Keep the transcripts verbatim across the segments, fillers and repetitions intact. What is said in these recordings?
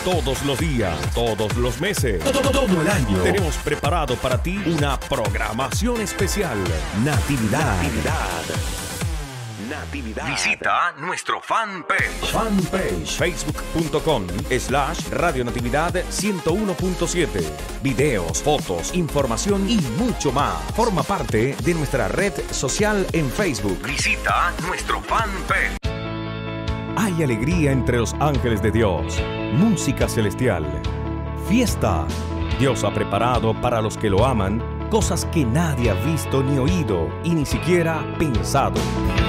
Todos los días, todos los meses, todo, todo el año. Tenemos preparado para ti una programación especial. Natividad. Natividad. Natividad. Visita nuestro fanpage. Fanpage. Facebook.com slash Radio Natividad ciento uno punto siete. Videos, fotos, información y mucho más. Forma parte de nuestra red social en Facebook. Visita nuestro fanpage. Hay alegría entre los ángeles de Dios. Música celestial. Fiesta. Dios ha preparado para los que lo aman cosas que nadie ha visto ni oído y ni siquiera pensado.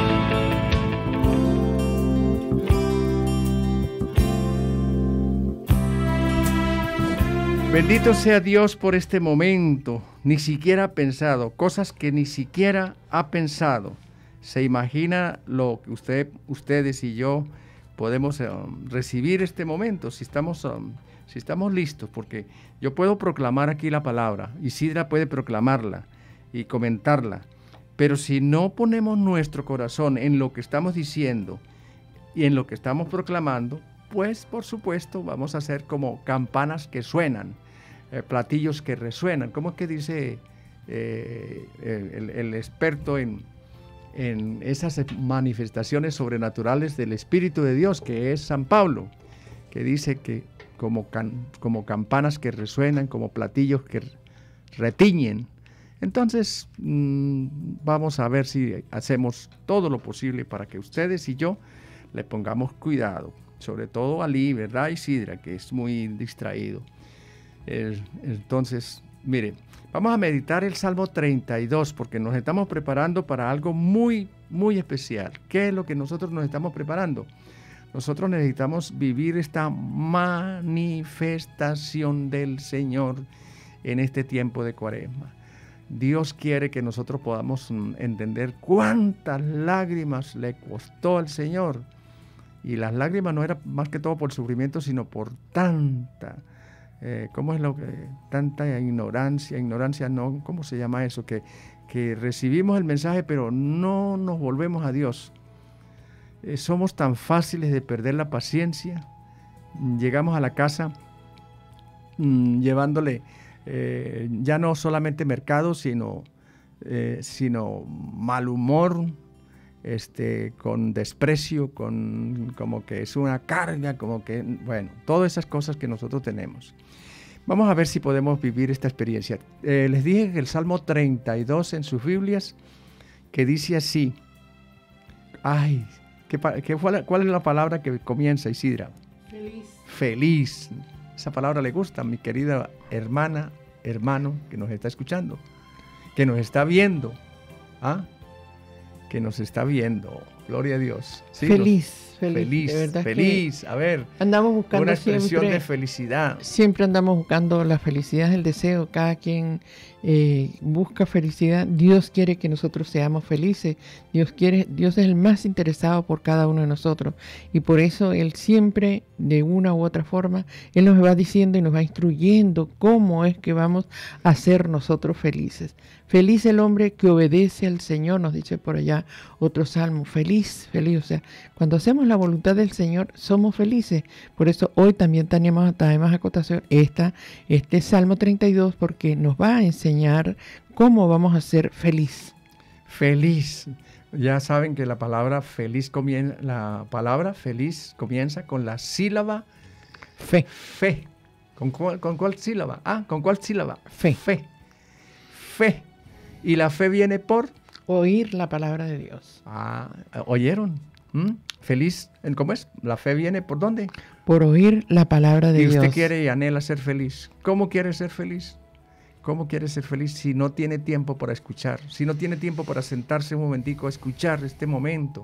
Bendito sea Dios por este momento, ni siquiera ha pensado, cosas que ni siquiera ha pensado. ¿Se imagina lo que usted, ustedes y yo podemos um, recibir este momento? Si estamos, um, si estamos listos, porque yo puedo proclamar aquí la palabra, Isidra puede proclamarla y comentarla, pero si no ponemos nuestro corazón en lo que estamos diciendo y en lo que estamos proclamando, pues por supuesto vamos a ser como campanas que suenan, eh, platillos que resuenan. ¿Cómo es que dice eh, el, el experto en, en esas manifestaciones sobrenaturales del Espíritu de Dios, que es San Pablo, que dice que como, can, como campanas que resuenan, como platillos que retiñen? Entonces mmm, vamos a ver si hacemos todo lo posible para que ustedes y yo le pongamos cuidado. Sobre todo Ali, ¿verdad, Isidra? Que es muy distraído. Eh, entonces, mire, vamos a meditar el Salmo treinta y dos, porque nos estamos preparando para algo muy, muy especial. ¿Qué es lo que nosotros nos estamos preparando? Nosotros necesitamos vivir esta manifestación del Señor en este tiempo de Cuaresma. Dios quiere que nosotros podamos entender cuántas lágrimas le costó al Señor. Y las lágrimas no eran más que todo por sufrimiento, sino por tanta, eh, ¿cómo es lo que? Tanta ignorancia, ignorancia no, ¿cómo se llama eso? Que, que recibimos el mensaje, pero no nos volvemos a Dios. Eh, somos tan fáciles de perder la paciencia. Llegamos a la casa mmm, llevándole eh, ya no solamente mercado, sino, eh, sino mal humor, Este, con desprecio, con como que es una carga, como que, bueno, todas esas cosas que nosotros tenemos. Vamos a ver si podemos vivir esta experiencia. Eh, les dije que el Salmo treinta y dos en sus Biblias, que dice así, ay, ¿qué, qué, ¿cuál es la palabra que comienza, Isidra? Feliz. Feliz. Esa palabra le gusta a mi querida hermana, hermano, que nos está escuchando, que nos está viendo, ¿ah? que nos está viendo, gloria a Dios. ¿Sí? Feliz, Los, feliz, feliz, de verdad feliz, a ver, andamos buscando una expresión siempre, de felicidad. Siempre andamos buscando la felicidad, el deseo, cada quien eh, busca felicidad. Dios quiere que nosotros seamos felices, Dios quiere, Dios es el más interesado por cada uno de nosotros, y por eso Él siempre, de una u otra forma, Él nos va diciendo y nos va instruyendo cómo es que vamos a ser nosotros felices. Feliz el hombre que obedece al Señor, nos dice por allá otro salmo. Feliz, feliz. O sea, cuando hacemos la voluntad del Señor, somos felices. Por eso hoy también tenemos, tenemos a cotación esta, este Salmo treinta y dos, porque nos va a enseñar cómo vamos a ser feliz. Feliz. Ya saben que la palabra feliz comienza, la palabra feliz comienza con la sílaba fe. Fe. ¿Con cuál, con cuál sílaba? Ah, ¿con cuál sílaba? Fe. Fe. Fe. Y la fe viene por oír la palabra de Dios. Ah, ¿oyeron? ¿Mm? Feliz, ¿cómo es? La fe viene ¿por dónde? Por oír la palabra de Dios. Y usted quiere y anhela ser feliz. ¿Cómo quiere ser feliz? ¿Cómo quiere ser feliz si no tiene tiempo para escuchar? Si no tiene tiempo para sentarse un momentico a escuchar este momento.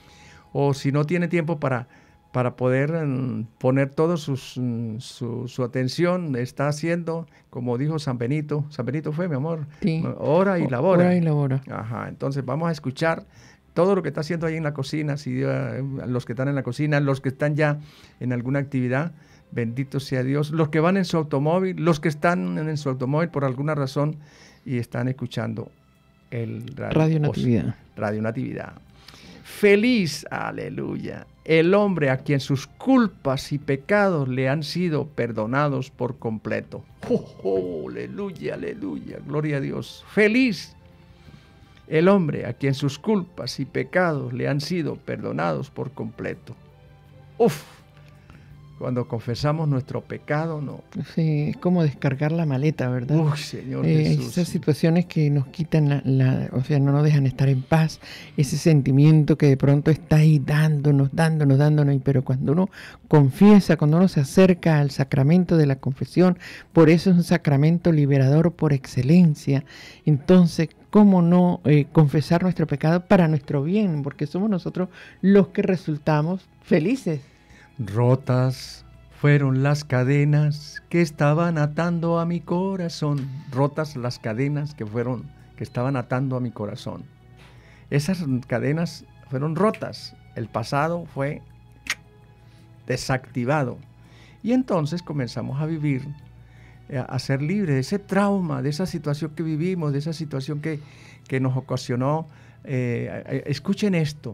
O si no tiene tiempo para, para poder um, poner toda su, su, su atención, está haciendo, como dijo San Benito. San Benito fue, mi amor. Sí. Ora y labora. Ora y labora. Ajá, entonces vamos a escuchar todo lo que está haciendo ahí en la cocina, si, uh, los que están en la cocina, los que están ya en alguna actividad, bendito sea Dios, los que van en su automóvil, los que están en su automóvil por alguna razón y están escuchando el radio, Radio Natividad. Radio Natividad. Feliz, aleluya, el hombre a quien sus culpas y pecados le han sido perdonados por completo. Oh, oh, aleluya, aleluya, gloria a Dios. Feliz el hombre a quien sus culpas y pecados le han sido perdonados por completo. Uf, cuando confesamos nuestro pecado, no. Sí, es como descargar la maleta, ¿verdad? Uy, Señor eh, Jesús. Esas situaciones que nos quitan la, la, o sea, no nos dejan estar en paz, ese sentimiento que de pronto está ahí dándonos, dándonos, dándonos, pero cuando uno confiesa, cuando uno se acerca al sacramento de la confesión, por eso es un sacramento liberador por excelencia, entonces, ¿cómo no eh, confesar nuestro pecado para nuestro bien? Porque somos nosotros los que resultamos felices. Rotas fueron las cadenas que estaban atando a mi corazón. Rotas las cadenas que fueron, que estaban atando a mi corazón. Esas cadenas fueron rotas. El pasado fue desactivado. Y entonces comenzamos a vivir, a ser libres de ese trauma, de esa situación que vivimos, de esa situación que, que nos ocasionó. Eh, escuchen esto.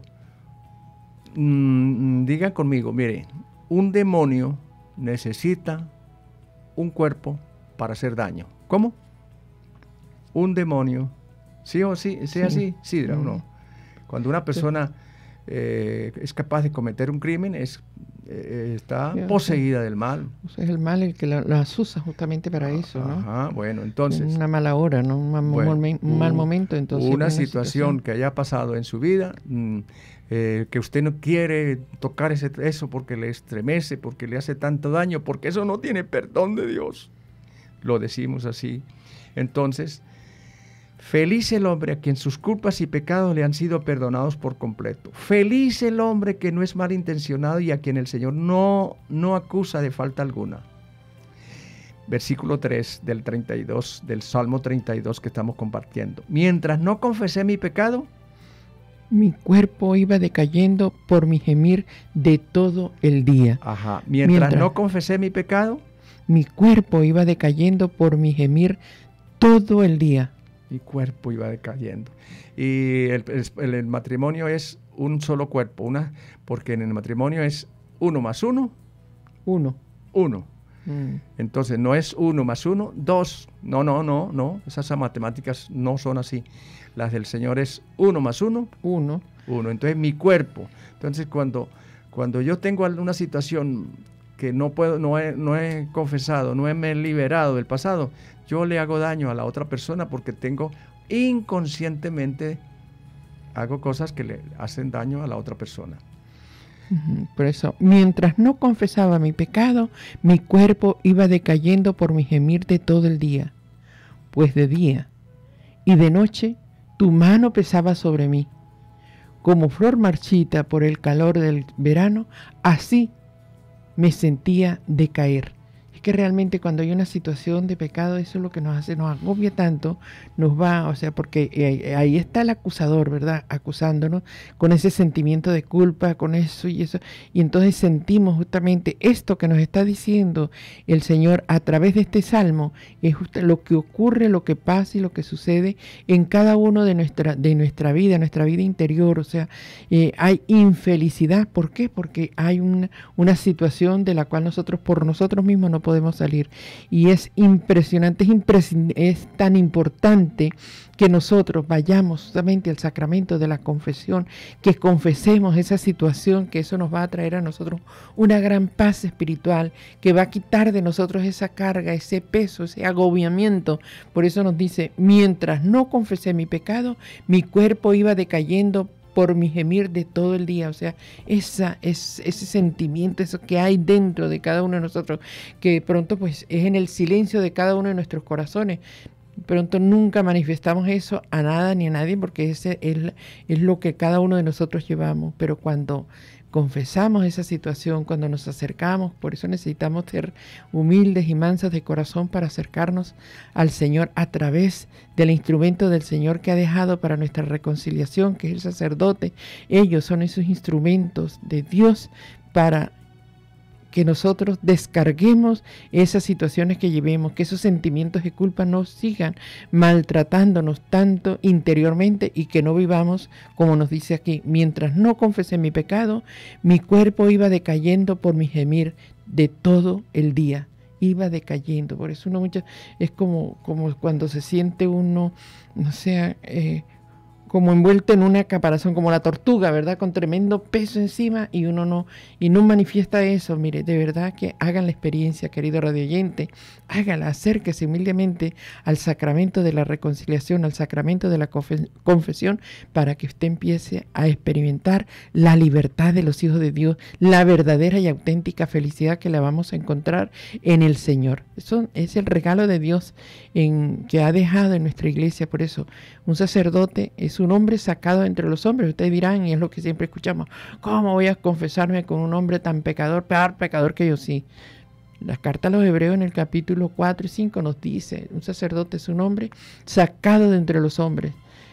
Mm, digan conmigo, mire, un demonio necesita un cuerpo para hacer daño. ¿Cómo? Un demonio, ¿sí o sí? ¿Sí, sí. así? Sí, mm. no. Cuando una persona eh, es capaz de cometer un crimen, es, eh, está sí, poseída sí. del mal. O sea, es el mal el que la, las usa justamente para ajá, eso, ¿no? Ajá, bueno, entonces. En una mala hora, ¿no? Un mal, bueno, un mal momento, entonces. Una, una situación, situación que haya pasado en su vida, mmm, Eh, que usted no quiere tocar ese, eso porque le estremece, porque le hace tanto daño, porque eso no tiene perdón de Dios. Lo decimos así. Entonces, feliz el hombre a quien sus culpas y pecados le han sido perdonados por completo. Feliz el hombre que no es malintencionado y a quien el Señor no, no acusa de falta alguna. Versículo tres del treinta y dos, del Salmo treinta y dos que estamos compartiendo. Mientras no confesé mi pecado, mi cuerpo iba decayendo por mi gemir de todo el día. Ajá. Mientras, Mientras no confesé mi pecado, mi cuerpo iba decayendo por mi gemir todo el día. Mi cuerpo iba decayendo. Y el, el, el matrimonio es un solo cuerpo, una, porque en el matrimonio es uno más uno. Uno. Uno. Mm. Entonces no es uno más uno, dos. No, no, no, no. Esas matemáticas no son así. Las del Señor es uno más uno. Uno. Uno. Entonces mi cuerpo. Entonces cuando, cuando yo tengo una situación que no puedo, no he, no he confesado, no he me he liberado del pasado, yo le hago daño a la otra persona porque tengo inconscientemente, hago cosas que le hacen daño a la otra persona. Por eso, mientras no confesaba mi pecado, mi cuerpo iba decayendo por mi gemir de todo el día. Pues de día y de noche tu mano pesaba sobre mí. Como flor marchita por el calor del verano, así me sentía decaer. Es que realmente cuando hay una situación de pecado, eso es lo que nos hace, nos agobia tanto, nos va, o sea, porque eh, ahí está el acusador, ¿verdad? Acusándonos con ese sentimiento de culpa, con eso y eso. Y entonces sentimos justamente esto que nos está diciendo el Señor a través de este salmo, es justo lo que ocurre, lo que pasa y lo que sucede en cada uno de nuestra, de nuestra vida, nuestra vida interior. O sea, eh, hay infelicidad. ¿Por qué? Porque hay una, una situación de la cual nosotros por nosotros mismos no podemos salir. Y es impresionante, es, imprescin- es tan importante que nosotros vayamos justamente al sacramento de la confesión, que confesemos esa situación, que eso nos va a traer a nosotros una gran paz espiritual, que va a quitar de nosotros esa carga, ese peso, ese agobiamiento. Por eso nos dice, mientras no confesé mi pecado, mi cuerpo iba decayendo por mi gemir de todo el día. O sea, esa, es, ese sentimiento, eso que hay dentro de cada uno de nosotros, que de pronto pues es en el silencio de cada uno de nuestros corazones. Pronto nunca manifestamos eso a nada ni a nadie, porque ese es, es lo que cada uno de nosotros llevamos. Pero cuando confesamos esa situación, cuando nos acercamos, por eso necesitamos ser humildes y mansos de corazón para acercarnos al Señor a través del instrumento del Señor que ha dejado para nuestra reconciliación, que es el sacerdote. Ellos son esos instrumentos de Dios para que nosotros descarguemos esas situaciones que llevemos, que esos sentimientos de culpa no sigan maltratándonos tanto interiormente y que no vivamos, como nos dice aquí, mientras no confesé mi pecado, mi cuerpo iba decayendo por mi gemir de todo el día, iba decayendo. Por eso uno muchas, es como, como cuando se siente uno, no sé, eh, como envuelto en una caparazón, como la tortuga, ¿verdad? Con tremendo peso encima y uno no, y no manifiesta eso. Mire, de verdad que hagan la experiencia, querido radioyente, hágala, acérquese humildemente al sacramento de la reconciliación, al sacramento de la confesión, para que usted empiece a experimentar la libertad de los hijos de Dios, la verdadera y auténtica felicidad que la vamos a encontrar en el Señor. Eso es el regalo de Dios en, que ha dejado en nuestra iglesia. Por eso, un sacerdote es un hombre sacado entre los hombres. Ustedes dirán, y es lo que siempre escuchamos, ¿cómo voy a confesarme con un hombre tan pecador, peor pecador que yo? Sí. La carta a los Hebreos en el capítulo cuatro y cinco nos dice, un sacerdote es un hombre sacado de entre los hombres,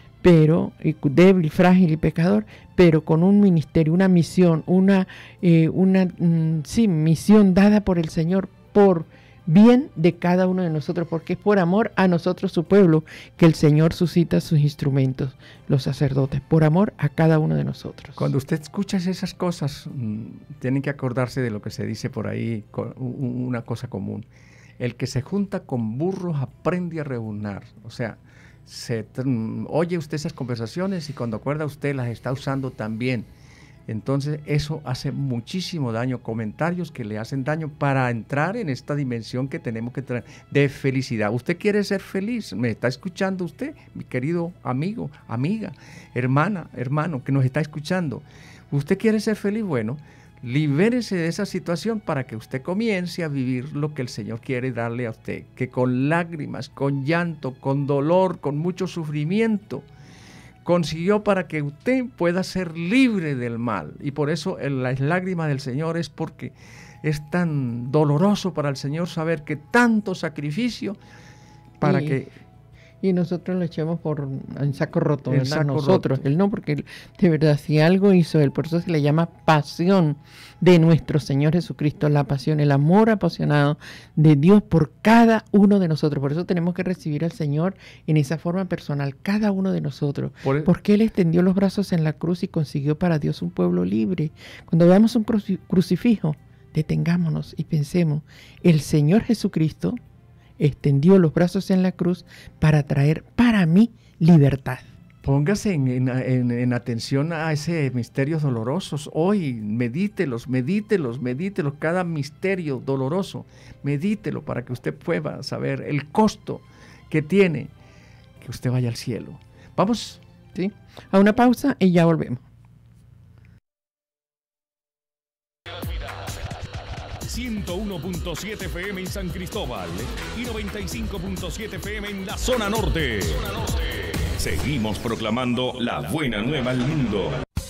pero débil, frágil y pecador, pero con un ministerio, una misión, una, eh, una mm, sí, misión dada por el Señor por bien de cada uno de nosotros, porque es por amor a nosotros, su pueblo, que el Señor suscita sus instrumentos, los sacerdotes, por amor a cada uno de nosotros. Cuando usted escucha esas cosas, mmm, tienen que acordarse de lo que se dice por ahí, con una cosa común. El que se junta con burros aprende a rebunar. O sea, se, oye usted esas conversaciones y cuando acuerda usted las está usando también. Entonces eso hace muchísimo daño, comentarios que le hacen daño para entrar en esta dimensión que tenemos que traer de felicidad. ¿Usted quiere ser feliz? ¿Me está escuchando usted, mi querido amigo, amiga, hermana, hermano que nos está escuchando? ¿Usted quiere ser feliz? Bueno, libérese de esa situación para que usted comience a vivir lo que el Señor quiere darle a usted, que con lágrimas, con llanto, con dolor, con mucho sufrimiento, consiguió para que usted pueda ser libre del mal. Y por eso las lágrimas del Señor es porque es tan doloroso para el Señor saber que tanto sacrificio para y, que... Y nosotros lo echamos por en saco roto, en saco nosotros, roto. Él no, porque de verdad, si algo hizo Él, por eso se le llama pasión de nuestro Señor Jesucristo, la pasión, el amor apasionado de Dios por cada uno de nosotros. Por eso tenemos que recibir al Señor en esa forma personal, cada uno de nosotros, por el... porque Él extendió los brazos en la cruz y consiguió para Dios un pueblo libre. Cuando veamos un cruci- crucifijo, detengámonos y pensemos, el Señor Jesucristo extendió los brazos en la cruz para traer para mí libertad. Póngase en, en, en, en atención a ese misterios dolorosos. Hoy medítelos, medítelos, medítelos, cada misterio doloroso, medítelo para que usted pueda saber el costo que tiene que usted vaya al cielo. Vamos, ¿sí?, a una pausa y ya volvemos. ciento uno punto siete F M en San Cristóbal y noventa y cinco punto siete F M en la zona norte. Zona norte. Seguimos proclamando la buena nueva al mundo.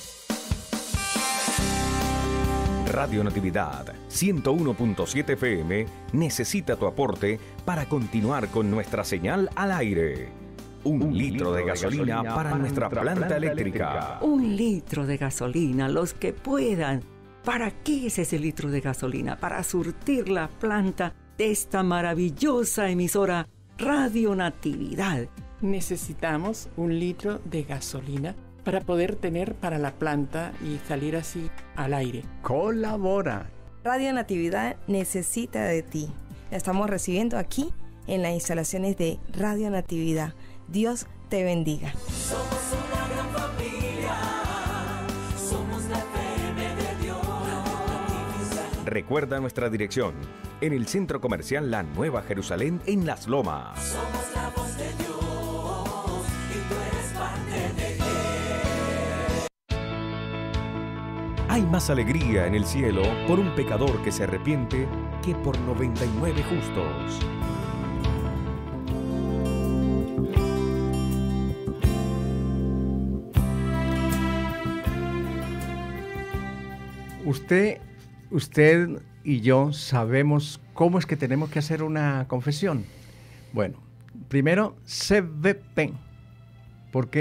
Radio Natividad ciento uno punto siete F M necesita tu aporte para continuar con nuestra señal al aire. Un, Un litro, litro de gasolina, de gasolina para, para nuestra planta, planta eléctrica. eléctrica. Un litro de gasolina, los que puedan. ¿Para qué es ese litro de gasolina? Para surtir la planta de esta maravillosa emisora Radio Natividad. Necesitamos un litro de gasolina para poder tener para la planta y salir así al aire. Colabora. Radio Natividad necesita de ti. La estamos recibiendo aquí en las instalaciones de Radio Natividad. Dios te bendiga. Somos una gran familia. Somos la F M de Dios. Recuerda nuestra dirección en el Centro Comercial La Nueva Jerusalén en Las Lomas. Somos la voz de Dios y tú eres parte de Él. Hay más alegría en el cielo por un pecador que se arrepiente que por noventa y nueve justos. Usted, usted y yo sabemos cómo es que tenemos que hacer una confesión. Bueno, primero C V P. ¿Por qué?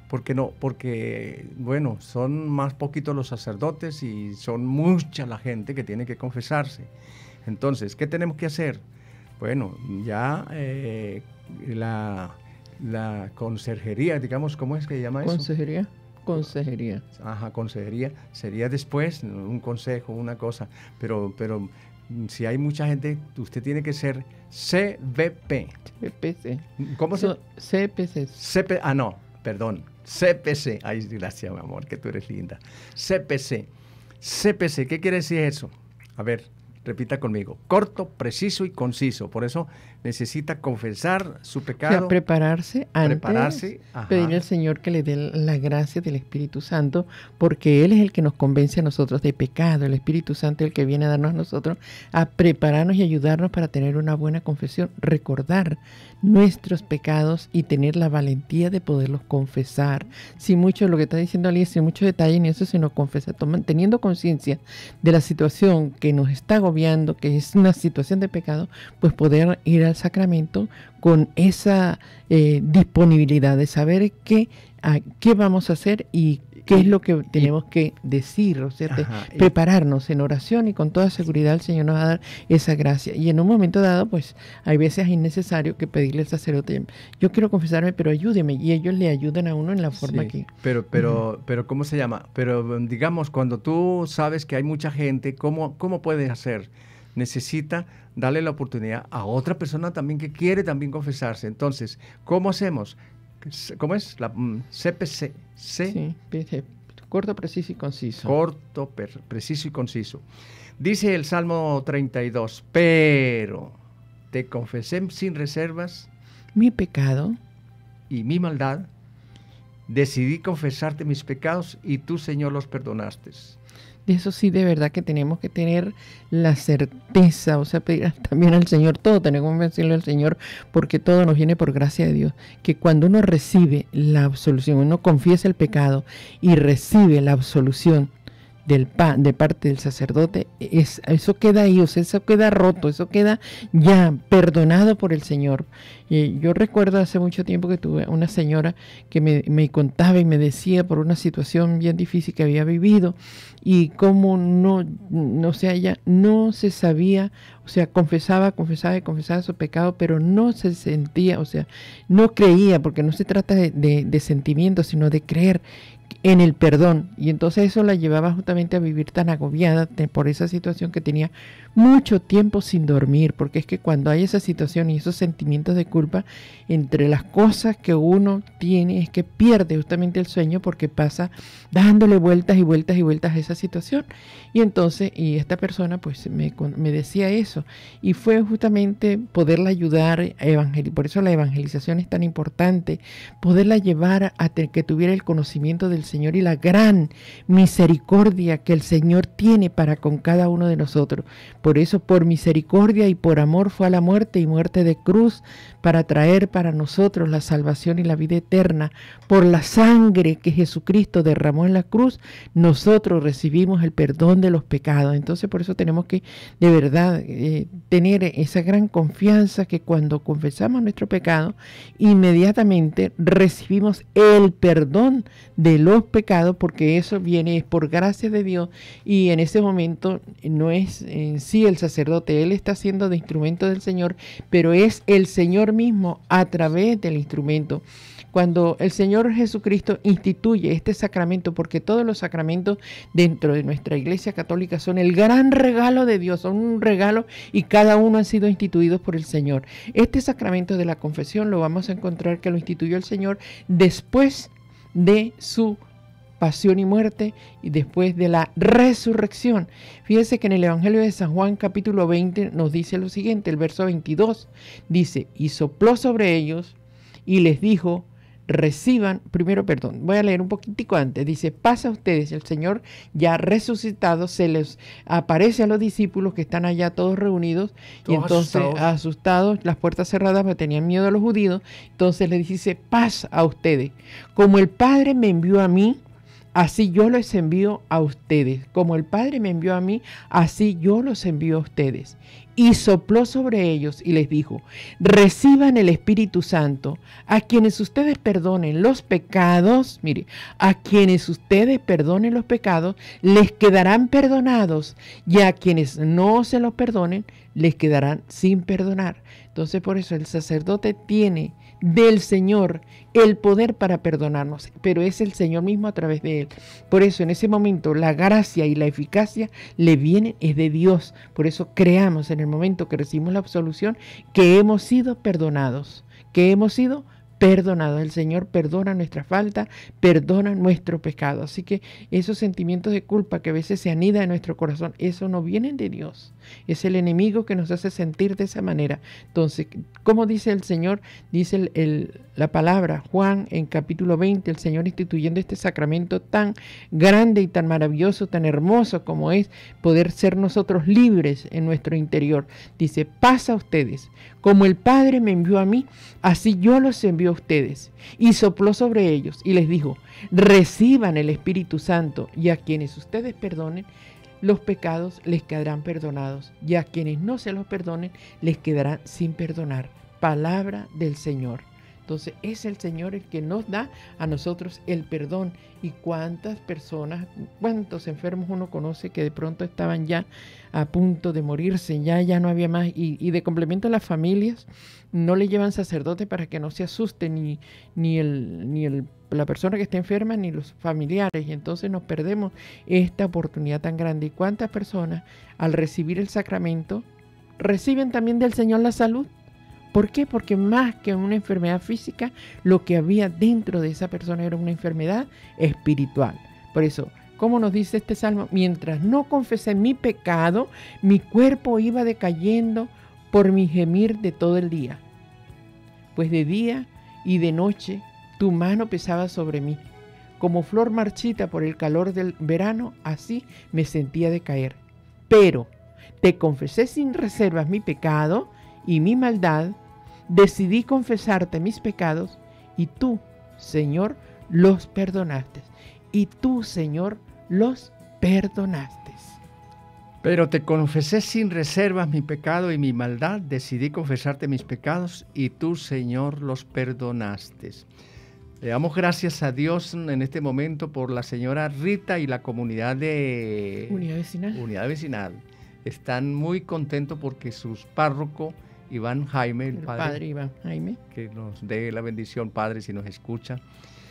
porque no, porque bueno, son más poquitos los sacerdotes y son mucha la gente que tiene que confesarse. Entonces, ¿qué tenemos que hacer? Bueno, ya eh, la, la conserjería, digamos, ¿cómo es que se llama eso? Consejería. Consejería. Ajá, consejería. Sería después un consejo, una cosa. Pero, pero si hay mucha gente, usted tiene que ser C V P. C P C. ¿Cómo se llama? C P C. C P, ah, no, perdón. C P C. Ay, gracias, mi amor, que tú eres linda. C P C. C P C, ¿qué quiere decir eso? A ver, repita conmigo. Corto, preciso y conciso. Por eso necesita confesar su pecado. O sea, prepararse antes, prepararse, ajá. Pedirle al Señor que le dé la gracia del Espíritu Santo, porque Él es el que nos convence a nosotros de pecado. El Espíritu Santo es el que viene a darnos a nosotros a prepararnos y ayudarnos para tener una buena confesión, recordar nuestros pecados y tener la valentía de poderlos confesar. Sin mucho, lo que está diciendo Ali, sin mucho detalle ni eso, sino confesar, teniendo conciencia de la situación que nos está agobiando, que es una situación de pecado, pues poder ir al sacramento con esa eh, disponibilidad de saber qué, a, qué vamos a hacer y qué es lo que tenemos que decir, o sea, Ajá, prepararnos en oración, y con toda seguridad el Señor nos va a dar esa gracia. Y en un momento dado, pues hay veces es innecesario que pedirle al sacerdote, yo quiero confesarme, pero ayúdeme, y ellos le ayudan a uno en la forma sí, que... Pero, pero, uh-huh. pero, ¿cómo se llama? Pero, digamos, cuando tú sabes que hay mucha gente, ¿cómo, cómo puedes hacer? Necesita darle la oportunidad a otra persona también que quiere también confesarse. Entonces, ¿cómo hacemos? ¿Cómo es? La mm, C P C. C. Sí, corto, preciso y conciso. Corto, per, preciso y conciso. Dice el Salmo treinta y dos, pero te confesé sin reservas mi pecado y mi maldad. Decidí confesarte mis pecados y tú, Señor, los perdonaste. De eso sí, de verdad que tenemos que tener la certeza, o sea, pedir también al Señor, todo tenemos que decirle al Señor, porque todo nos viene por gracia de Dios, que cuando uno recibe la absolución, uno confiesa el pecado y recibe la absolución del pa, de parte del sacerdote, es, eso queda ahí, o sea, eso queda roto, eso queda ya perdonado por el Señor. Y yo recuerdo hace mucho tiempo que tuve una señora que me, me contaba y me decía por una situación bien difícil que había vivido, y cómo no, no, o sea, ella no se sabía, o sea, confesaba, confesaba y confesaba su pecado, pero no se sentía, o sea, no creía, porque no se trata de, de, de sentimientos, sino de creer en el perdón. Y entonces eso la llevaba justamente a vivir tan agobiada de, por esa situación, que tenía mucho tiempo sin dormir, porque es que cuando hay esa situación y esos sentimientos de culpa, entre las cosas que uno tiene es que pierde justamente el sueño, porque pasa dándole vueltas y vueltas y vueltas a esa situación. Y entonces, y esta persona pues me, me decía eso, y fue justamente poderla ayudar a evangelizar. Por eso la evangelización es tan importante, poderla llevar a que tuviera el conocimiento del Señor y la gran misericordia que el Señor tiene para con cada uno de nosotros. Por eso, por misericordia y por amor fue a la muerte, y muerte de cruz, para traer para nosotros la salvación y la vida eterna. Por la sangre que Jesucristo derramó en la cruz, nosotros recibimos el perdón de los pecados. Entonces, por eso tenemos que de verdad eh, tener esa gran confianza, que cuando confesamos nuestro pecado, inmediatamente recibimos el perdón de los pecados, porque eso viene es por gracia de Dios, y en ese momento no es en sí el sacerdote, él está siendo de instrumento del Señor, pero es el Señor mismo a través del instrumento. Cuando el Señor Jesucristo instituye este sacramento, porque todos los sacramentos dentro de nuestra Iglesia Católica son el gran regalo de Dios, son un regalo, y cada uno han sido instituidos por el Señor. Este sacramento de la confesión lo vamos a encontrar que lo instituyó el Señor después de su pasión y muerte, y después de la resurrección. Fíjense que en el Evangelio de San Juan capítulo veinte nos dice lo siguiente, el verso veintidós, dice, y sopló sobre ellos y les dijo, reciban, primero, perdón, voy a leer un poquitico antes, dice, pasa a ustedes, el Señor ya resucitado se les aparece a los discípulos que están allá todos reunidos, todos y entonces asustados. asustados, las puertas cerradas, porque tenían miedo a los judíos, entonces les dice, paz a ustedes, como el Padre me envió a mí, así yo los envío a ustedes. Como el Padre me envió a mí, así yo los envío a ustedes. Y sopló sobre ellos y les dijo, reciban el Espíritu Santo. A quienes ustedes perdonen los pecados, mire, a quienes ustedes perdonen los pecados, les quedarán perdonados. Y a quienes no se los perdonen, les quedarán sin perdonar. Entonces, por eso el sacerdote tiene del Señor el poder para perdonarnos, pero es el Señor mismo a través de él. Por eso en ese momento la gracia y la eficacia le vienen, es de Dios. Por eso creamos en el momento que recibimos la absolución que hemos sido perdonados, que hemos sido perdonados. El Señor perdona nuestra falta, perdona nuestro pecado. Así que esos sentimientos de culpa que a veces se anidan en nuestro corazón, eso no vienen de Dios. Es el enemigo que nos hace sentir de esa manera. Entonces, ¿cómo dice el Señor? Dice el, el, la palabra, Juan en capítulo veinte, el Señor instituyendo este sacramento tan grande y tan maravilloso, tan hermoso como es poder ser nosotros libres en nuestro interior. Dice, paz a ustedes. Como el Padre me envió a mí, así yo los envío a ustedes. Y sopló sobre ellos y les dijo, reciban el Espíritu Santo, y a quienes ustedes perdonen los pecados les quedarán perdonados, y a quienes no se los perdonen les quedarán sin perdonar. Palabra del Señor. Entonces es el Señor el que nos da a nosotros el perdón. Y cuántas personas, cuántos enfermos uno conoce que de pronto estaban ya a punto de morirse, ya, ya no había más. Y, y de complemento a las familias, no le llevan sacerdote para que no se asuste ni, ni, el, ni el, la persona que está enferma ni los familiares. Y entonces nos perdemos esta oportunidad tan grande. ¿Y cuántas personas al recibir el sacramento reciben también del Señor la salud? ¿Por qué? Porque más que una enfermedad física, lo que había dentro de esa persona era una enfermedad espiritual. Por eso, ¿cómo nos dice este salmo? Mientras no confesé mi pecado, mi cuerpo iba decayendo por mi gemir de todo el día. Pues de día y de noche tu mano pesaba sobre mí. Como flor marchita por el calor del verano, así me sentía decaer. Pero te confesé sin reservas mi pecado y mi maldad, decidí confesarte mis pecados, y tú, Señor, los perdonaste. Y tú, Señor, los perdonaste. Pero te confesé sin reservas mi pecado y mi maldad, decidí confesarte mis pecados, y tú, Señor, los perdonaste. Le damos gracias a Dios en este momento por la señora Rita y la comunidad de Unidad Vecinal. Unidad Vecinal. Están muy contentos porque sus párrocos, Iván Jaime, el, el padre, padre Iván Jaime, que nos dé la bendición, Padre, si nos escucha.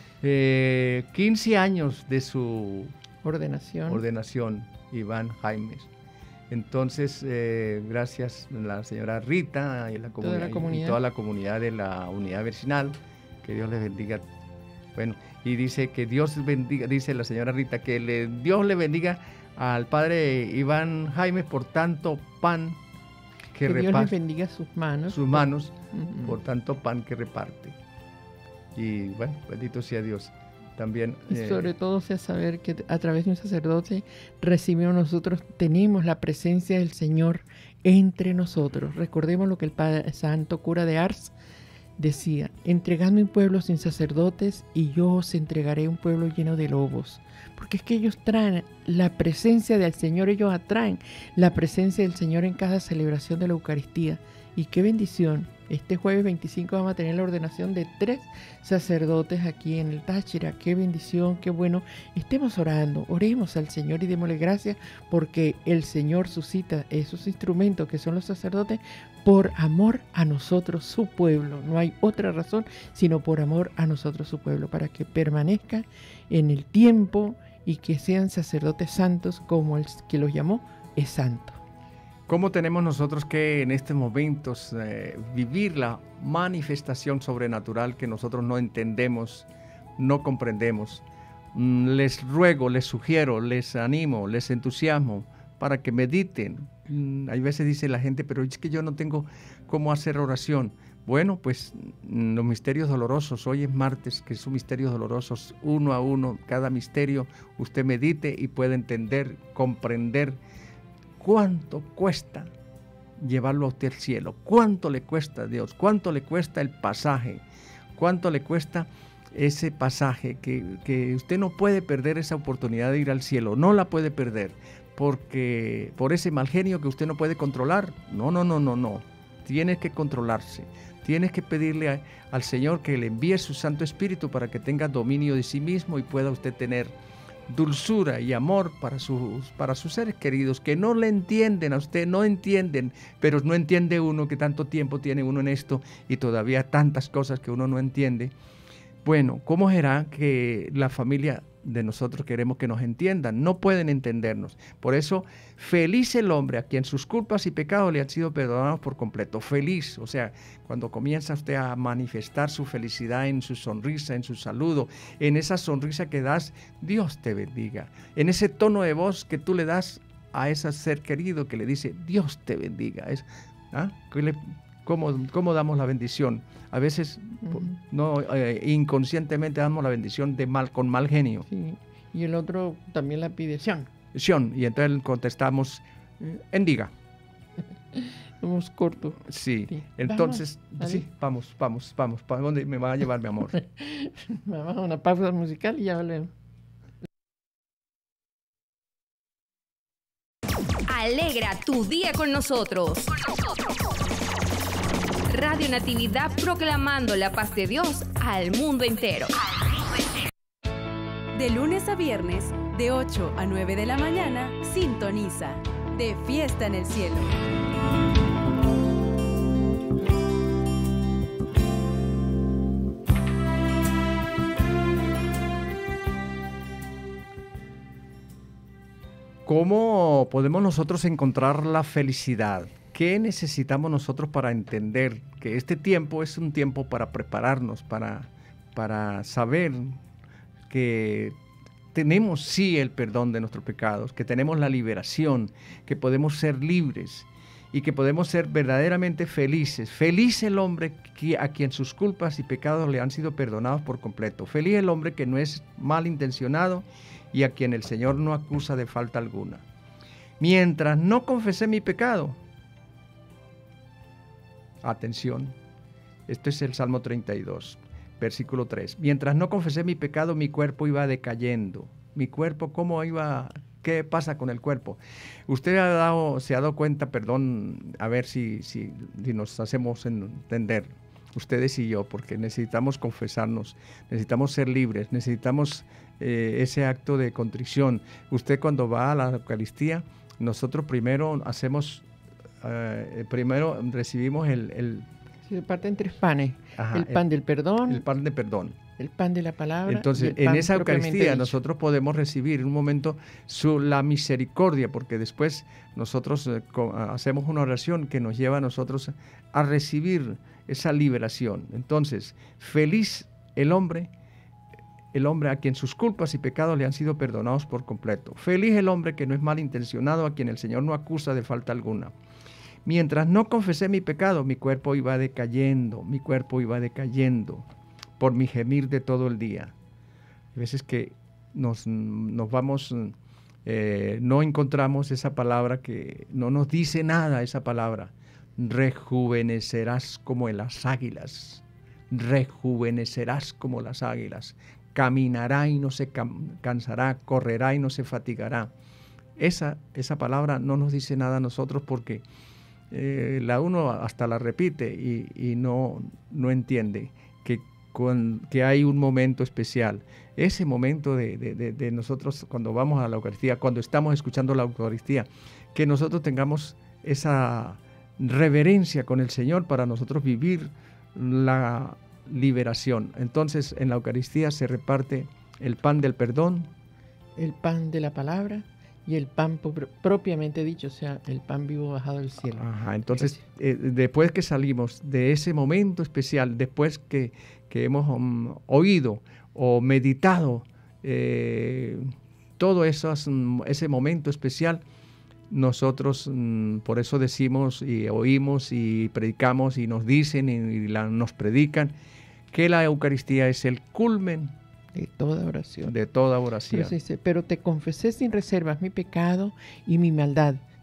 Eh, quince años de su ordenación, ordenación Iván Jaime. Entonces, eh, gracias a la señora Rita y, la toda la comunidad. y toda la comunidad de la Unidad Vecinal, que Dios les bendiga. Bueno, y dice que Dios bendiga, dice la señora Rita, que le, Dios le bendiga al padre Iván Jaime por tanto pan que, que Dios reparte, les bendiga sus manos, sus manos uh-huh. por tanto pan que reparte. Y bueno, bendito sea Dios. También, y eh, sobre todo sea saber que a través de un sacerdote recibimos nosotros, tenemos la presencia del Señor entre nosotros. Recordemos lo que el Padre Santo Cura de Ars decía: entregadme un pueblo sin sacerdotes y yo os entregaré un pueblo lleno de lobos. Porque es que ellos traen la presencia del Señor, ellos atraen la presencia del Señor en cada celebración de la Eucaristía. Y qué bendición. Este jueves veinticinco vamos a tener la ordenación de tres sacerdotes aquí en el Táchira. Qué bendición, qué bueno. Estemos orando, oremos al Señor y démosle gracias porque el Señor suscita esos instrumentos que son los sacerdotes por amor a nosotros, su pueblo. No hay otra razón sino por amor a nosotros, su pueblo, para que permanezcan en el tiempo y que sean sacerdotes santos como el que los llamó es santo. ¿Cómo tenemos nosotros que en estos momentos eh, vivir la manifestación sobrenatural que nosotros no entendemos, no comprendemos? Mm, les ruego, les sugiero, les animo, les entusiasmo para que mediten. Mm, hay veces dice la gente, pero es que yo no tengo cómo hacer oración. Bueno, pues mm, los misterios dolorosos, hoy es martes, que son misterios dolorosos, uno a uno, cada misterio, usted medite y puede entender, comprender cuánto cuesta llevarlo a usted al cielo, cuánto le cuesta a Dios, cuánto le cuesta el pasaje, cuánto le cuesta ese pasaje, que, que usted no puede perder esa oportunidad de ir al cielo, no la puede perder, porque por ese mal genio que usted no puede controlar. No, no, no, no, no. Tienes que controlarse. Tienes que pedirle a, al Señor que le envíe su Santo Espíritu para que tenga dominio de sí mismo y pueda usted tener dulzura y amor para sus, para sus seres queridos, que no le entienden a usted, no entienden, pero no entiende uno, que tanto tiempo tiene uno en esto y todavía tantas cosas que uno no entiende. Bueno, ¿cómo será que la familia de nosotros queremos que nos entiendan? No pueden entendernos. Por eso, feliz el hombre a quien sus culpas y pecados le han sido perdonados por completo. Feliz, o sea, cuando comienza usted a manifestar su felicidad en su sonrisa, en su saludo, en esa sonrisa que das, Dios te bendiga. En ese tono de voz que tú le das a ese ser querido que le dice, Dios te bendiga. Es, ¿ah? ¿Cómo, ¿Cómo damos la bendición? A veces uh-huh. no eh, inconscientemente damos la bendición de mal, con mal genio. Sí. Y el otro también la pide Sion. Sion. Y entonces contestamos, eh, endiga. Somos cortos. Sí. sí. Entonces, vamos, sí, vamos, vamos, vamos. ¿Para dónde me va a llevar, mi amor? Vamos a una pausa musical y ya volvemos. Alegra tu día con nosotros. Con nosotros. Radio Natividad, proclamando la paz de Dios al mundo entero. De lunes a viernes, de ocho a nueve de la mañana, sintoniza De Fiesta en el Cielo. ¿Cómo podemos nosotros encontrar la felicidad? ¿Qué necesitamos nosotros para entender que este tiempo es un tiempo para prepararnos, para, para saber que tenemos sí el perdón de nuestros pecados, que tenemos la liberación, que podemos ser libres y que podemos ser verdaderamente felices? Feliz el hombre que, a quien sus culpas y pecados le han sido perdonados por completo. Feliz el hombre que no es malintencionado y a quien el Señor no acusa de falta alguna. Mientras no confesé mi pecado, atención, esto es el Salmo treinta y dos, versículo tres. Mientras no confesé mi pecado, mi cuerpo iba decayendo. Mi cuerpo, ¿cómo iba? ¿Qué pasa con el cuerpo? Usted ha dado, se ha dado cuenta, perdón, a ver si, si, si nos hacemos entender, ustedes y yo, porque necesitamos confesarnos, necesitamos ser libres, necesitamos eh, ese acto de contrición. Usted cuando va a la Eucaristía, nosotros primero hacemos... Uh, primero recibimos el... el Se parten tres panes. Ajá, el pan el, del perdón. El pan de perdón. El pan de la palabra. Entonces, en esa Eucaristía nosotros podemos recibir en un momento su, la misericordia, porque después nosotros eh, co- hacemos una oración que nos lleva a nosotros a recibir esa liberación. Entonces, feliz el hombre, el hombre a quien sus culpas y pecados le han sido perdonados por completo. Feliz el hombre que no es malintencionado, a quien el Señor no acusa de falta alguna. Mientras no confesé mi pecado, mi cuerpo iba decayendo, mi cuerpo iba decayendo por mi gemir de todo el día. Hay veces que nos, nos vamos, eh, no encontramos esa palabra que no nos dice nada, esa palabra. Rejuvenecerás como las águilas, rejuvenecerás como las águilas, caminará y no se cansará, correrá y no se fatigará. Esa, esa palabra no nos dice nada a nosotros porque Eh, la uno hasta la repite y, y no, no entiende que, con, que hay un momento especial. Ese momento de, de, de, de nosotros cuando vamos a la Eucaristía, cuando estamos escuchando la Eucaristía, que nosotros tengamos esa reverencia con el Señor para nosotros vivir la liberación. Entonces en la Eucaristía se reparte el pan del perdón, el pan de la palabra y el pan propiamente dicho, o sea, el pan vivo bajado del cielo. Ajá, entonces, eh, después que salimos de ese momento especial, después que, que hemos um, oído o meditado eh, todo esos, um, ese momento especial, nosotros um, por eso decimos y oímos y predicamos y nos dicen y, y la, nos predican que la Eucaristía es el culmen de toda oración. De toda oración. Pero, dice, pero te confesé sin reservas mi pecado y mi maldad.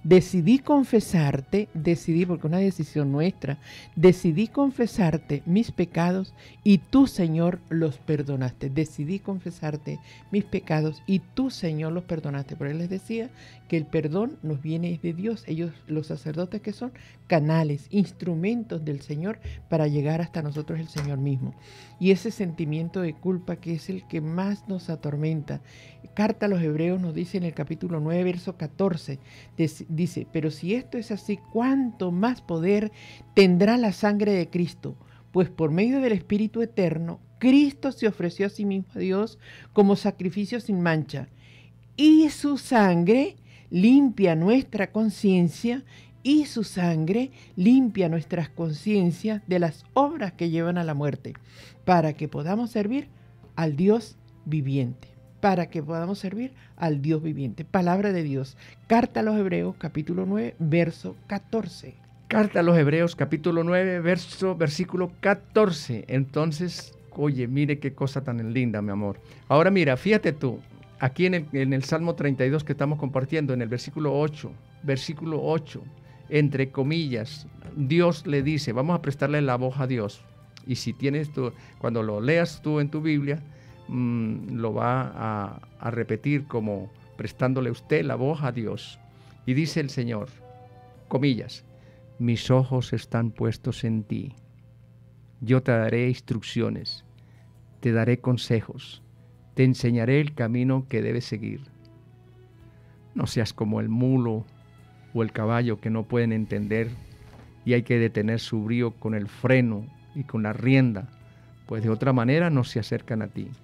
decidí confesarte, decidí, porque es una decisión nuestra, decidí confesarte mis pecados y tú, Señor, los perdonaste. Decidí confesarte mis pecados y tú, Señor, los perdonaste. Por él les decía que el perdón nos viene de Dios. Ellos, los sacerdotes, que son canales, instrumentos del Señor para llegar hasta nosotros el Señor mismo. Y ese sentimiento de culpa que es el que más nos atormenta. Carta a los Hebreos nos dice en el capítulo nueve, verso catorce, dice, pero si esto es así, ¿cuánto más poder tendrá la sangre de Cristo? Pues por medio del Espíritu Eterno, Cristo se ofreció a sí mismo a Dios como sacrificio sin mancha. Y su sangre limpia nuestra conciencia y su sangre limpia nuestras conciencias de las obras que llevan a la muerte, para que podamos servir al Dios viviente. Para que podamos servir al Dios viviente. Palabra de Dios. Carta a los Hebreos, capítulo nueve, verso catorce. Carta a los Hebreos, capítulo nueve, verso, versículo catorce. Entonces, oye, mire qué cosa tan linda, mi amor. Ahora mira, fíjate tú, aquí en el, en el Salmo treinta y dos que estamos compartiendo, en el versículo ocho, versículo ocho, entre comillas, Dios le dice, vamos a prestarle la voz a Dios. Y si tienes tú, cuando lo leas tú en tu Biblia, mmm, lo va a, a repetir como prestándole usted la voz a Dios. Y dice el Señor, comillas, mis ojos están puestos en ti. Yo te daré instrucciones, te daré consejos, te enseñaré el camino que debes seguir. No seas como el mulo o el caballo que no pueden entender y hay que detener su brío con el freno y con la rienda, pues de otra manera no se acercan a ti.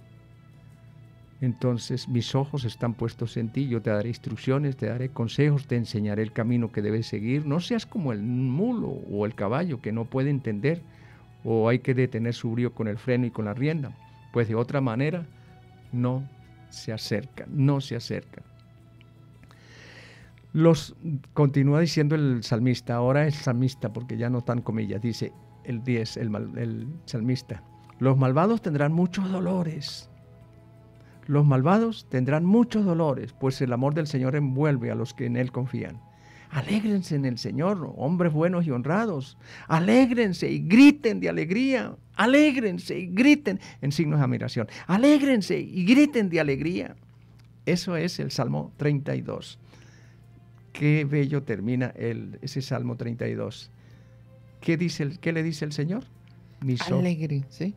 Entonces mis ojos están puestos en ti, yo te daré instrucciones, te daré consejos, te enseñaré el camino que debes seguir. No seas como el mulo o el caballo que no puede entender o hay que detener su brío con el freno y con la rienda, pues de otra manera no se acercan, no se acercan. Los, continúa diciendo el salmista, ahora es salmista porque ya no están comillas, dice el diez, el, el salmista, los malvados tendrán muchos dolores. Los malvados tendrán muchos dolores, pues el amor del Señor envuelve a los que en Él confían. Alégrense en el Señor, hombres buenos y honrados. Alégrense y griten de alegría. Alégrense y griten en signos de admiración. Alégrense y griten de alegría. Eso es el Salmo treinta y dos. Qué bello termina el, ese Salmo treinta y dos. ¿Qué, dice el, qué le dice el Señor? Alégrense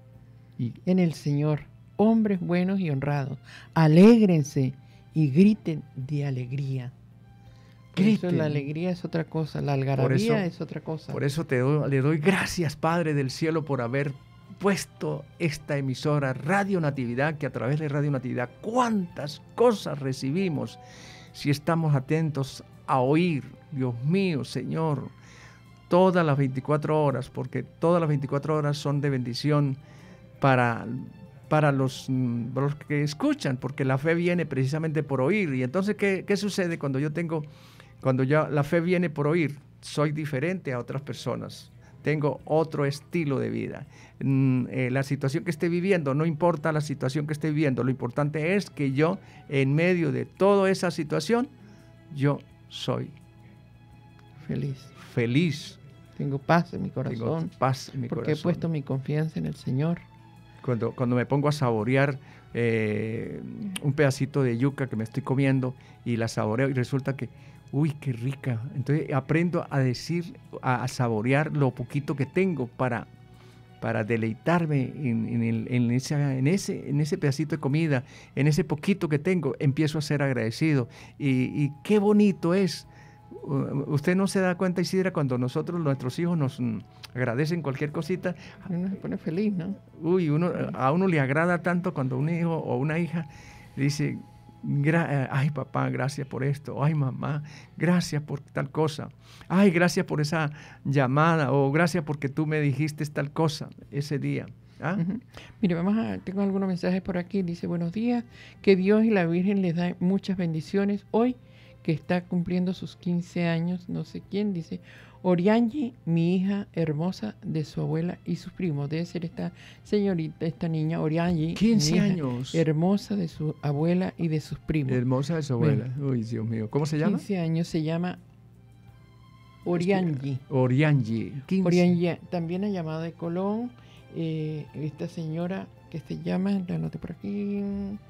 y, en el Señor. Hombres buenos y honrados, alégrense y griten de alegría. Griten. Eso, la alegría es otra cosa, la algarabía eso, es otra cosa. Por eso te doy, le doy gracias, Padre del cielo, por haber puesto esta emisora Radio Natividad, que a través de Radio Natividad, cuántas cosas recibimos si estamos atentos a oír, Dios mío, Señor, todas las veinticuatro horas, porque todas las veinticuatro horas son de bendición para... Para los, para los que escuchan, porque la fe viene precisamente por oír. Y entonces, ¿qué, qué sucede cuando yo tengo, cuando ya la fe viene por oír? Soy diferente a otras personas, tengo otro estilo de vida. Mm, eh, la situación que esté viviendo, no importa la situación que esté viviendo, lo importante es que yo, en medio de toda esa situación, yo soy feliz. Feliz. Tengo paz en mi corazón. Tengo paz en mi porque corazón. he puesto mi confianza en el Señor. Cuando, cuando me pongo a saborear eh, un pedacito de yuca que me estoy comiendo y la saboreo y resulta que, uy, qué rica. Entonces aprendo a decir, a, a saborear lo poquito que tengo para, para deleitarme en, en, el, en, esa, en, ese, en ese pedacito de comida, en ese poquito que tengo, empiezo a ser agradecido. Y, y qué bonito es. Usted no se da cuenta, Isidra, cuando nosotros, nuestros hijos, nos mm, agradecen cualquier cosita. Uno se pone feliz, ¿no? Uy, uno, a uno le agrada tanto cuando un hijo o una hija dice, ay papá, gracias por esto. Ay mamá, gracias por tal cosa. Ay, gracias por esa llamada. O gracias porque tú me dijiste tal cosa ese día. ¿Ah? Uh-huh. Mire, vamos a, tengo algunos mensajes por aquí. Dice, buenos días, que Dios y la Virgen les den muchas bendiciones hoy, que está cumpliendo sus quince años, no sé quién, dice, Oriangi, mi hija hermosa de su abuela y sus primos. Debe ser esta señorita, esta niña, Oriangi. quince años. Hermosa de su abuela y de sus primos. Hermosa de su abuela. Bueno, uy, Dios mío. ¿Cómo se llama? quince años, se llama Oriangi. Oriangi. Oriangi. También ha llamado de Colón, eh, esta señora que se llama, la anoté por aquí,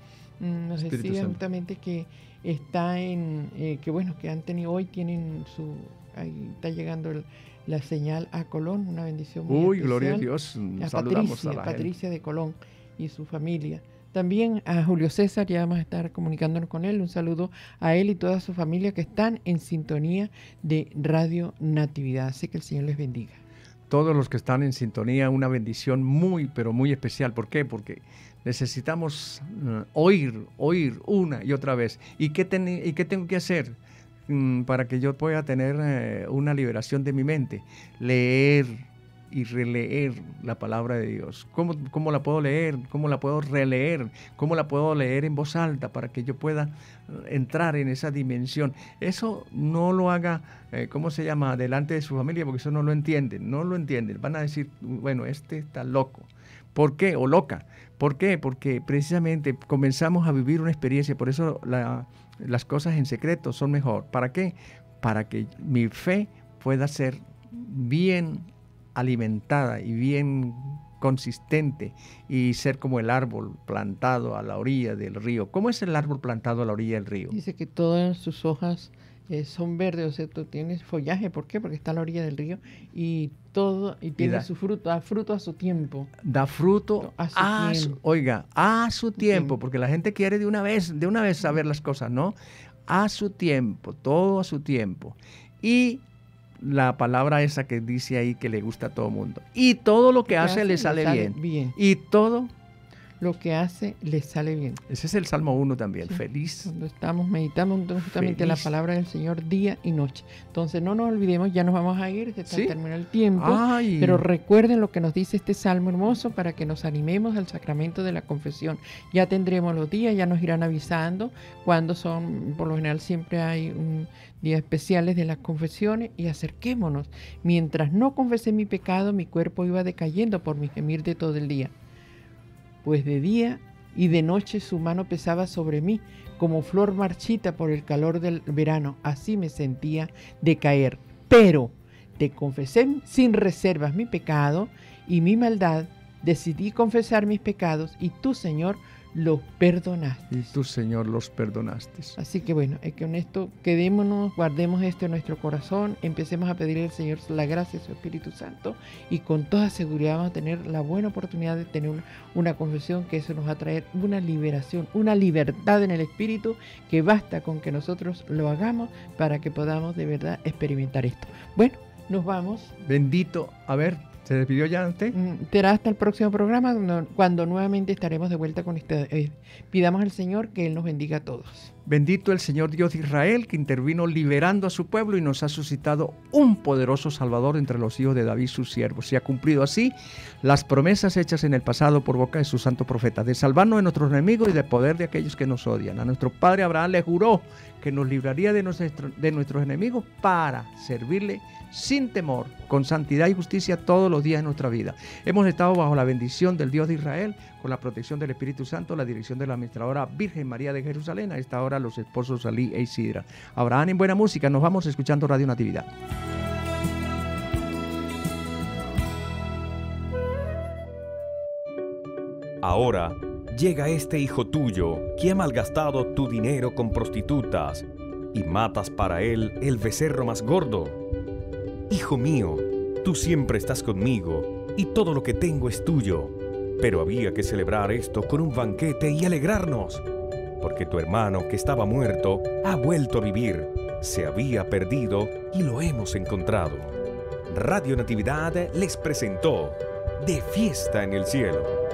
nos Espíritu decía Santo. justamente que está en, eh, que bueno, que han tenido, hoy tienen su, ahí está llegando el- la señal a Colón, una bendición muy Uy, especial. gloria a Dios. A Saludamos Patricia, a la gente. Patricia de Colón y su familia. También a Julio César, ya vamos a estar comunicándonos con él. Un saludo a él y toda su familia que están en sintonía de Radio Natividad. Así que el Señor les bendiga. Todos los que están en sintonía, una bendición muy, pero muy especial. ¿Por qué? Porque necesitamos uh, oír, oír una y otra vez. ¿Y qué, ten- y qué tengo que hacer mm, para que yo pueda tener eh, una liberación de mi mente? Leer y releer la palabra de Dios. ¿Cómo, cómo la puedo leer? ¿Cómo la puedo releer? ¿Cómo la puedo leer en voz alta para que yo pueda uh, entrar en esa dimensión? Eso no lo haga, eh, ¿cómo se llama?, delante de su familia, porque eso no lo entienden, no lo entienden. Van a decir, bueno, este está loco. ¿Por qué? O loca. ¿Por qué? Porque precisamente comenzamos a vivir una experiencia, por eso la- las cosas en secreto son mejor. ¿Para qué? Para que mi fe pueda ser bien alimentada y bien consistente y ser como el árbol plantado a la orilla del río. ¿Cómo es el árbol plantado a la orilla del río? Dice que todas sus hojas eh, son verdes, o sea, tú tienes follaje. ¿Por qué? Porque está a la orilla del río y todo, y tiene da- su fruto, da fruto a su tiempo. Da fruto A su a su, tiempo. oiga, a su tiempo, tiempo. porque la gente quiere de una vez, de una vez saber las cosas, ¿no? A su tiempo, todo a su tiempo. Y la palabra esa que dice ahí que le gusta a todo mundo. Y todo lo que Lo que hace, le sale, bien. bien. Y todo, Lo que hace le sale bien. ese es el Salmo uno también, Sí. feliz. Cuando estamos, meditamos justamente la Feliz. palabra del Señor día y noche. Entonces no nos olvidemos, ya nos vamos a ir, se está ¿Sí? terminando el tiempo. Ay, Pero recuerden lo que nos dice este salmo hermoso para que nos animemos al sacramento de la confesión. Ya tendremos los días, ya nos irán avisando cuando son, por lo general siempre hay un día especiales de las confesiones y acerquémonos. Mientras no confesé mi pecado, mi cuerpo iba decayendo por mi gemir de todo el día. Pues de día y de noche su mano pesaba sobre mí, como flor marchita por el calor del verano. Así me sentía decaer. Pero te confesé sin reservas mi pecado y mi maldad. Decidí confesar mis pecados y tú, Señor, los perdonaste. y tú, Señor, los perdonaste. Así que bueno, es que con esto quedémonos, guardemos esto en nuestro corazón, empecemos a pedirle al Señor la gracia de su Espíritu Santo y con toda seguridad vamos a tener la buena oportunidad de tener una, una confesión, que eso nos va a traer una liberación, una libertad en el Espíritu, que basta con que nosotros lo hagamos para que podamos de verdad experimentar esto. Bueno, nos vamos. Bendito, a ver, ¿se despidió ya usted? Mm, Será hasta el próximo programa cuando, cuando nuevamente estaremos de vuelta con ustedes. Eh, pidamos al Señor que Él nos bendiga a todos. Bendito el Señor Dios de Israel, que intervino liberando a su pueblo y nos ha suscitado un poderoso Salvador entre los hijos de David, sus siervos. Se ha cumplido así las promesas hechas en el pasado por boca de su santo profeta, de salvarnos de nuestros enemigos y de poder de aquellos que nos odian. A nuestro padre Abraham le juró que nos libraría de, nuestro, de nuestros enemigos para servirle sin temor, con santidad y justicia todos los días de nuestra vida. Hemos estado bajo la bendición del Dios de Israel, con la protección del Espíritu Santo, la dirección de la administradora Virgen María de Jerusalén, a esta hora los esposos Ali e Isidra. Abraham en buena música, nos vamos escuchando Radio Natividad. Ahora llega este hijo tuyo que ha malgastado tu dinero con prostitutas y matas para él el becerro más gordo. Hijo mío, tú siempre estás conmigo y todo lo que tengo es tuyo. Pero había que celebrar esto con un banquete y alegrarnos, porque tu hermano que estaba muerto ha vuelto a vivir, se había perdido y lo hemos encontrado. Radio Natividad les presentó De Fiesta en el Cielo.